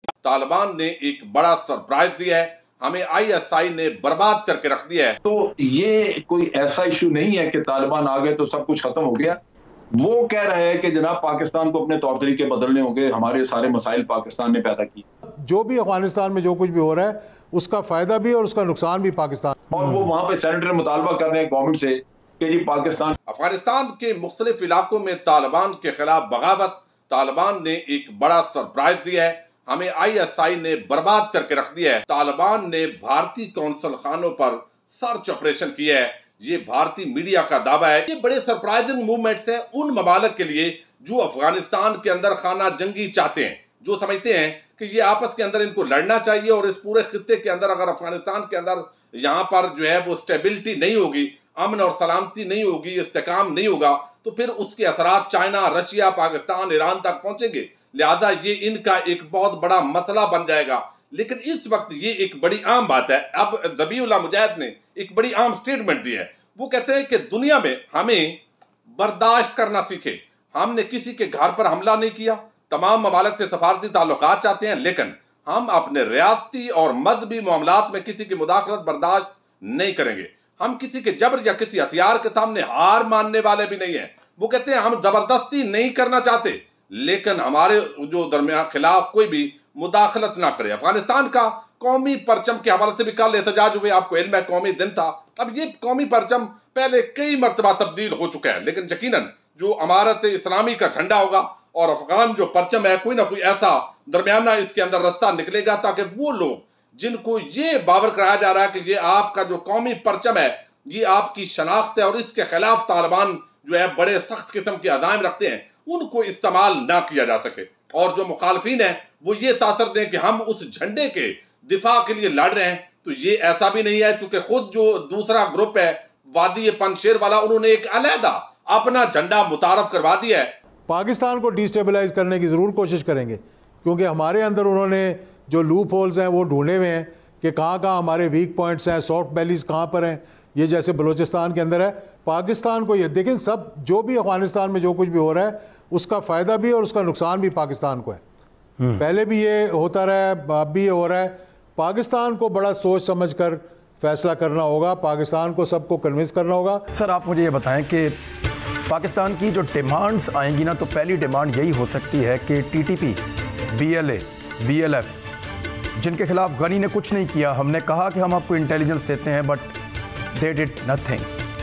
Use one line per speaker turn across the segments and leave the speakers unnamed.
तालिबान ने एक बड़ा सरप्राइज दिया है, हमें आईएसआई ने बर्बाद करके रख दिया है।
तो ये कोई ऐसा इशू नहीं है कि तालिबान आ गए तो सब कुछ खत्म हो गया। वो कह रहा है कि जनाब पाकिस्तान को अपने तौर तरीके बदलने होंगे, हमारे सारे मसाइल पाकिस्तान ने पैदा किए।
जो भी अफगानिस्तान में जो कुछ भी हो रहा है उसका फायदा भी और उसका नुकसान भी पाकिस्तान।
और वो वहां पे सेनेटर मुतालबा कर रहे हैं गवर्नमेंट से कि जी पाकिस्तान।
अफगानिस्तान के मुख्तलिफ इलाकों में तालिबान के खिलाफ बगावत, तालिबान ने एक बड़ा सरप्राइज दिया है, हमें आईएसआई ने बर्बाद करके रख दिया है। तालिबान ने भारतीय कौंसल खानों पर सर्च ऑपरेशन किया है, ये भारतीय मीडिया का दावा है। ये बड़े सरप्राइजिंग मूवमेंट्स हैं उन ममालिक के लिए जो अफगानिस्तान के अंदर खाना जंगी चाहते हैं, जो समझते हैं कि ये आपस के अंदर इनको लड़ना चाहिए और इस पूरे खित्ते के अंदर अगर अफगानिस्तान के अंदर यहाँ पर जो है वो स्टेबिलिटी नहीं होगी, अमन और सलामती नहीं होगी, इस्तेकाम नहीं होगा, तो फिर उसके असरात चाइना, रशिया, पाकिस्तान, ईरान तक पहुंचेंगे। लिहाजा ये इनका एक बहुत बड़ा मसला बन जाएगा। लेकिन इस वक्त ये एक बड़ी आम बात है। अब ज़बीहुल्लाह मुजाहिद ने एक बड़ी आम स्टेटमेंट दी है। वो कहते हैं कि दुनिया में हमें बर्दाश्त करना सीखे। हमने किसी के घर पर हमला नहीं किया, तमाम ममालिक से सफारती ताल्लुकात चाहते हैं, लेकिन हम अपने रियासती और मजहबी मामलात में किसी की मुदाखलत बर्दाश्त नहीं करेंगे। हम किसी के जबर या किसी हथियार के सामने हार मानने वाले भी नहीं हैं। वो कहते हैं हम जबरदस्ती नहीं करना चाहते, लेकिन हमारे जो दरमियान खिलाफ कोई भी मुदाखलत ना करे। अफगानिस्तान का कौमी परचम के हवाले से भी कल एहतजाज हुए, आपको इल्म है कौमी दिन था। अब ये कौमी परचम पहले कई मरतबा तब्दील हो चुका है, लेकिन यकीनन जो अमारत इस्लामी का झंडा होगा और अफगान जो परचम है, कोई ना कोई ऐसा दरमियाना इसके अंदर रास्ता निकलेगा ताकि वो लोग जिनको ये बावर कराया जा रहा है कि ये आपका जो कौमी परचम है ये आपकी शनाख्त है और इसके खिलाफ तालिबान जो है बड़े सख्त किस्म के अज़ाइम रखते हैं, उनको इस्तेमाल ना किया जा सके। और जो मुखालफिन है वो ये तासर दें कि हम उस झंडे के दिफा के लिए लड़ रहे हैं, तो ये ऐसा भी नहीं है। चूंकि खुद जो दूसरा ग्रुप है वादी पंजशेर वाला, उन्होंने एक अलहदा अपना झंडा मुतारफ करवा दिया है।
पाकिस्तान को डिस्टेबलाइज करने की जरूर कोशिश करेंगे, क्योंकि हमारे अंदर उन्होंने जो लूप होल्स हैं वो ढूंढे हुए हैं कि कहाँ कहाँ हमारे वीक पॉइंट्स हैं, सॉफ्ट बैलीज कहाँ पर हैं। ये जैसे बलूचिस्तान के अंदर है, पाकिस्तान को ये देखें, सब जो भी अफगानिस्तान में जो कुछ भी हो रहा है उसका फायदा भी और उसका नुकसान भी पाकिस्तान को है। पहले भी ये होता रहा है, अब भी ये हो रहा है। पाकिस्तान को बड़ा सोच समझ कर फैसला करना होगा, पाकिस्तान को सबको कन्विंस करना होगा।
सर आप मुझे ये बताएं कि पाकिस्तान की जो डिमांड्स आएंगी ना, तो पहली डिमांड यही हो सकती है कि टीटीपी, बीएलए, बीएलएफ जिनके खिलाफ गनी ने कुछ नहीं किया, हमने कहा कि हम आपको इंटेलिजेंस देते हैं बट दे डिड नथिंग,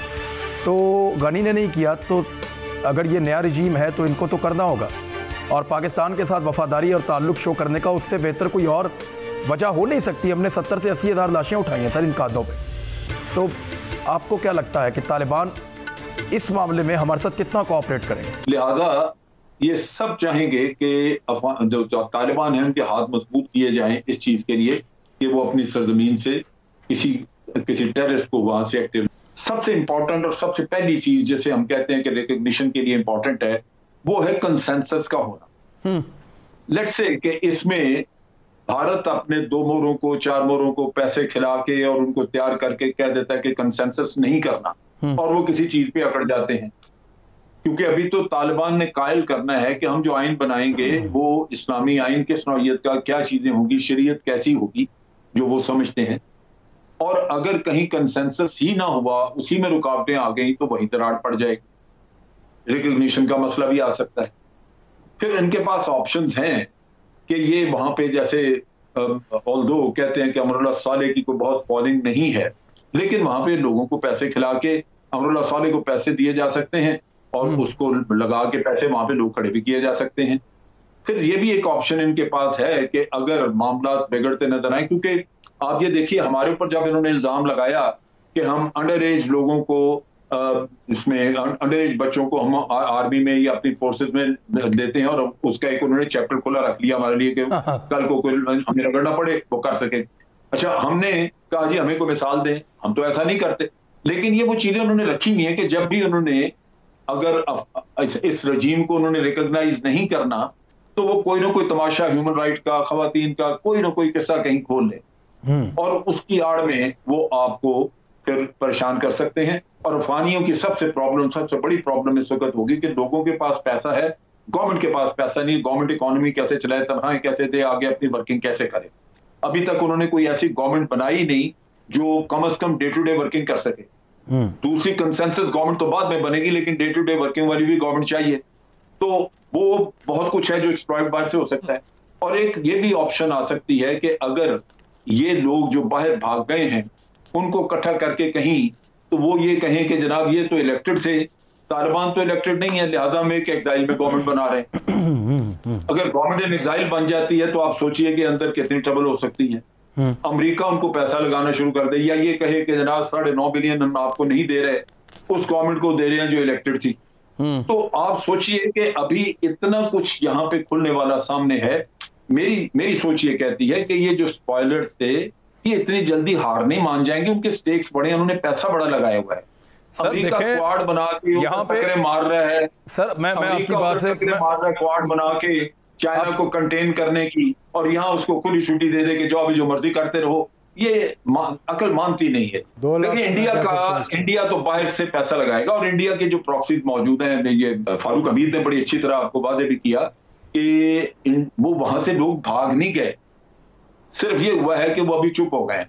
तो गनी ने नहीं किया, तो अगर ये नया रिजीम है तो इनको तो करना होगा। और पाकिस्तान के साथ वफादारी और ताल्लुक़ शो करने का उससे बेहतर कोई और वजह हो नहीं सकती। हमने 70 से 80 हज़ार लाशें उठाई हैं सर इन कादों पे। तो आपको क्या लगता है कि तालिबान इस मामले में हमारे साथ कितना कोऑपरेट करेंगे?
लिहाजा ये सब चाहेंगे कि जो तालिबान है उनके हाथ मजबूत किए जाएं इस चीज के लिए कि वो अपनी सरजमीन से किसी टेररिस्ट को वहां से एक्टिव। सबसे इंपॉर्टेंट और सबसे पहली चीज जैसे हम कहते हैं कि रिकग्निशन के लिए इंपॉर्टेंट है, वो है कंसेंसस का होना। लेट्स से कि इसमें भारत अपने 2 मोरों को 4 मोरों को पैसे खिला के और उनको तैयार करके कह देता है कि कंसेंसस नहीं करना, और वो किसी चीज पे अकड़ जाते हैं। क्योंकि अभी तो तालिबान ने कायल करना है कि हम जो आइन बनाएंगे वो इस्लामी आइन किस नौइयत का, क्या चीजें होगी, शरीयत कैसी होगी, जो वो समझते हैं। और अगर कहीं कंसेंसस ही ना हुआ, उसी में रुकावटें आ गई, तो वहीं दरार पड़ जाएगी। रिकग्निशन का मसला भी आ सकता है। फिर इनके पास ऑप्शंस हैं कि ये वहां पे जैसे ऑल्दो कहते हैं कि अमरुल्लाह सालेह की कोई बहुत फॉलोइंग नहीं है, लेकिन वहां पे लोगों को पैसे खिला के अमरुल्लाह सालेह को पैसे दिए जा सकते हैं और उसको लगा के पैसे वहां पे लोग खड़े भी किए जा सकते हैं। फिर ये भी एक ऑप्शन इनके पास है कि अगर मामला बिगड़ते नजर आए, क्योंकि आप ये देखिए हमारे ऊपर जब इन्होंने इल्जाम लगाया कि हम अंडर एज लोगों को इसमें अंडर एज बच्चों को हम आर्मी में या अपनी फोर्सेस में देते हैं, और उसका एक उन्होंने चैप्टर खुला रख लिया हमारे लिए कि कल को कोई हमें रगड़ना पड़े वो कर सके। अच्छा, हमने कहा जी हमें कोई मिसाल दें, हम तो ऐसा नहीं करते। लेकिन ये वो चीजें उन्होंने रखी हुई है कि जब भी उन्होंने अगर इस रजीम को उन्होंने रिकॉग्नाइज नहीं करना, तो वो कोई ना कोई तमाशा ह्यूमन राइट का, खवातीन का, कोई ना कोई किस्सा कहीं खोल ले और उसकी आड़ में वो आपको फिर परेशान कर सकते हैं। और अफगानियों की सबसे बड़ी प्रॉब्लम इस वक्त होगी कि लोगों के पास पैसा है, गवर्नमेंट के पास पैसा नहीं, गवर्नमेंट इकोनॉमी कैसे चलाए, तनख्वाहें कैसे दे, आगे अपनी वर्किंग कैसे करे। अभी तक उन्होंने कोई ऐसी गवर्नमेंट बनाई नहीं जो कम से कम डे टू डे वर्किंग कर सके। दूसरी कंसेंसस गवर्नमेंट तो बाद में बनेगी, लेकिन डे टू डे वर्किंग वाली भी गवर्नमेंट चाहिए। तो वो बहुत कुछ है जो एक्सप्लॉइट बाहर से हो सकता है। और एक ये भी ऑप्शन आ सकती है कि अगर ये लोग जो बाहर भाग गए हैं उनको इकट्ठा करके कहीं, तो वो ये कहें कि जनाब ये तो इलेक्टेड थे, तालिबान तो इलेक्टेड नहीं है, लिहाजा में एक एग्जाइल में गवर्नमेंट बना रहे हैं। अगर गवर्नमेंट इन एग्जाइल बन जाती है तो आप सोचिए कि अंदर कितनी ट्रबल हो सकती है। अमेरिका उनको पैसा लगाना शुरू कर दे, या ये कहे कि जनाब 9.5 बिलियन हम आपको नहीं दे रहे, उस गवर्नमेंट को दे रहे हैं जो इलेक्टेड थी। तो आप सोचिए कि अभी इतना कुछ यहाँ पे खुलने वाला सामने है। मेरी सोच ये कहती है कि ये जो स्पॉयलर्स थे ये इतनी जल्दी हार नहीं मान जाएंगे, उनके स्टेक्स बड़े हैं, उन्होंने पैसा बड़ा लगाया हुआ है। अमेरिका क्वाड बना के यहाँ पे मार रहा है
सर, मैं आपकी बात से
मार रहा है, क्वाड बना के चाइना को कंटेन करने की, और यहाँ उसको खुली छुट्टी दे दे के जो अभी जो मर्जी करते रहो, ये अकल मानती नहीं है। देखिए इंडिया तो बाहर से पैसा लगाएगा, और इंडिया के जो प्रॉक्सीज मौजूद हैं, ये फारूक हमीद ने बड़ी अच्छी तरह आपको वाज़ेह भी किया कि वो वहां से लोग भाग नहीं गए, सिर्फ ये हुआ है कि वो अभी चुप हो गए।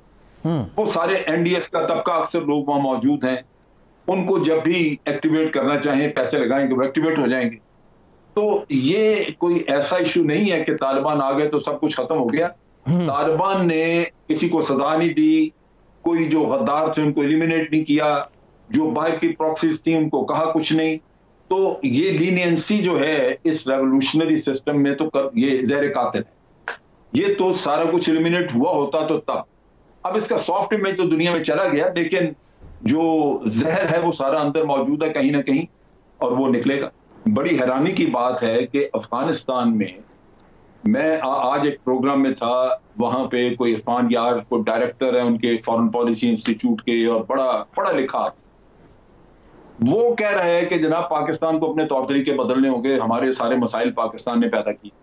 वो सारे एनडीएस का तबका अक्सर लोग वहां मौजूद हैं, उनको जब भी एक्टिवेट करना चाहें पैसे लगाएंगे वो एक्टिवेट हो जाएंगे। तो ये कोई ऐसा इशू नहीं है कि तालिबान आ गए तो सब कुछ खत्म हो गया। तालिबान ने किसी को सजा नहीं दी, कोई जो गद्दार थे उनको एलिमिनेट नहीं किया, जो बाहर की प्रॉक्सीज थी उनको कहा कुछ नहीं। तो ये लीनियंसी जो है इस रेवोल्यूशनरी सिस्टम में तो ये ज़हर कातिल है। ये तो सारा कुछ एलिमिनेट हुआ होता तो तब, अब इसका सॉफ्ट इमेज तो दुनिया में चला गया, लेकिन जो जहर है वो सारा अंदर मौजूद है कहीं ना कहीं, और वो निकलेगा। बड़ी हैरानी की बात है कि अफगानिस्तान में मैं आज एक प्रोग्राम में था, वहां पे कोई इरफान यार को डायरेक्टर है उनके फॉरेन पॉलिसी इंस्टीट्यूट के, और बड़ा पढ़ा लिखा, वो कह रहा है कि जनाब पाकिस्तान को अपने तौर तरीके बदलने होंगे, हमारे सारे मसाइल पाकिस्तान ने पैदा किए।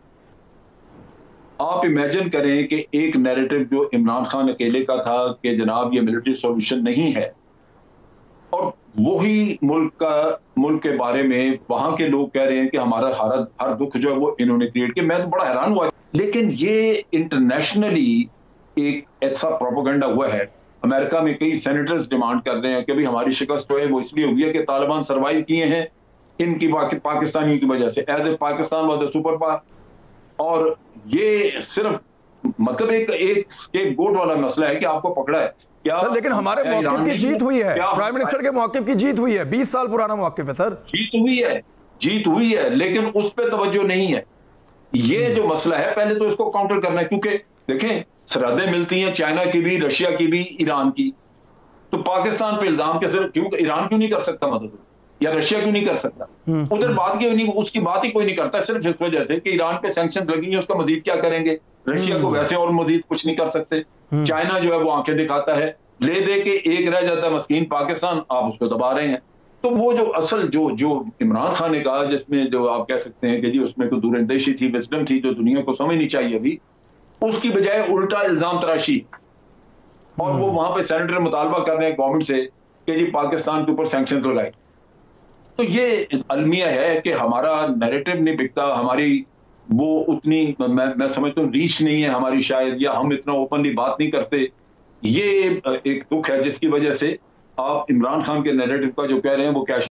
आप इमेजिन करें कि एक नैरेटिव जो इमरान खान अकेले का था कि जनाब ये मिलिट्री सॉल्यूशन नहीं है, और वही मुल्क के बारे में वहां के लोग कह रहे हैं कि हमारा हर दुख जो है वो इन्होंने क्रिएट किया। मैं तो बड़ा हैरान हुआ। लेकिन ये इंटरनेशनली एक ऐसा प्रोपेगेंडा हुआ है। अमेरिका में कई सेनेटर्स डिमांड कर रहे हैं कि भाई हमारी शिकस्त जो है वो इसलिए हुई है कि तालिबान सर्वाइव किए हैं इनकी पाकिस्तानियों की वजह से, as a Pakistan was the super power. और ये सिर्फ मतलब एक स्केपगोट वाला मसला है कि आपको पकड़ा है क्या
सर, लेकिन हमारे मौक़िफ़ की जीत हुई है, प्राइम मिनिस्टर के मौक़िफ़ की जीत हुई है, 20 साल पुराना मौक़िफ़ है सर।
जीत हुई है, लेकिन उस पर तवज्जो नहीं है। ये जो मसला है पहले तो इसको काउंटर करना है, क्योंकि देखें सरहदें मिलती हैं चाइना की भी, रशिया की भी, ईरान की, तो पाकिस्तान पे इल्जाम कैसे, क्यों ईरान क्यों नहीं कर सकता मदद, या रशिया क्यों नहीं कर सकता? उधर बात की नहीं, उसकी बात ही कोई नहीं करता, सिर्फ इस वजह से कि ईरान पे सैंक्शन लगी है, उसका मजीद क्या करेंगे। रशिया को वैसे और मजीद कुछ नहीं कर सकते। चाइना जो है वो आंखें दिखाता है, ले दे के एक रह जाता है मस्कीन पाकिस्तान, आप उसको दबा रहे हैं। तो वो जो असल जो इमरान खान ने कहा, जिसमें जो आप कह सकते हैं कि जी उसमें कोई दूरंदेशी थी, विजडम थी, जो दुनिया को समझनी चाहिए अभी, उसकी बजाय उल्टा इल्जाम तराशी, और वो वहां पे सेनेटर मुतालबा कर रहे हैं गवर्नमेंट से कि जी पाकिस्तान के ऊपर सैंक्शंस लगाए। तो ये अलमिया है कि हमारा नैरेटिव नहीं बिकता, हमारी वो उतनी मैं समझता हूँ रीच नहीं है हमारी शायद, या हम इतना ओपनली बात नहीं करते। ये एक दुख है जिसकी वजह से आप इमरान खान के नैरेटिव का जो कह रहे हैं वो क्या